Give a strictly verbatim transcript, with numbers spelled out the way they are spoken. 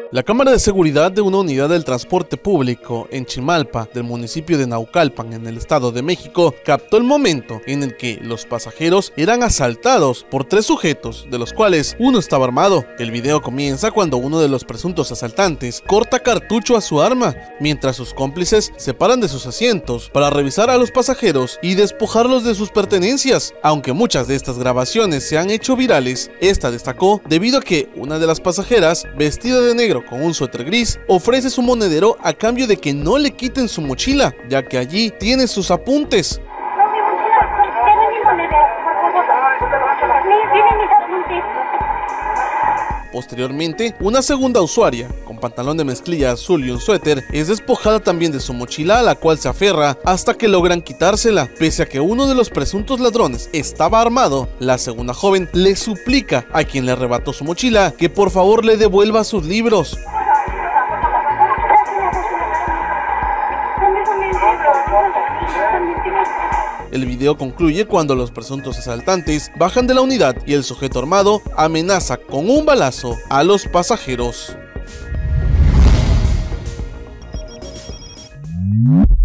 La cámara de seguridad de una unidad del transporte público en Chimalpa, del municipio de Naucalpan, en el Estado de México, captó el momento en el que los pasajeros eran asaltados por tres sujetos, de los cuales uno estaba armado. El video comienza cuando uno de los presuntos asaltantes corta cartucho a su arma, mientras sus cómplices se paran de sus asientos para revisar a los pasajeros y despojarlos de sus pertenencias. Aunque muchas de estas grabaciones se han hecho virales, esta destacó debido a que una de las pasajeras, vestida de negro con un suéter gris, ofrece su monedero a cambio de que no le quiten su mochila, ya que allí tiene sus apuntes. No, mi mochila, denme mi monedero, por favor. Tiene mis apuntes. Posteriormente, una segunda usuaria, con pantalón de mezclilla azul y un suéter, es despojada también de su mochila, a la cual se aferra hasta que logran quitársela. Pese a que uno de los presuntos ladrones estaba armado, la segunda joven le suplica a quien le arrebató su mochila que por favor le devuelva sus libros. El video concluye cuando los presuntos asaltantes bajan de la unidad y el sujeto armado amenaza con un balazo a los pasajeros.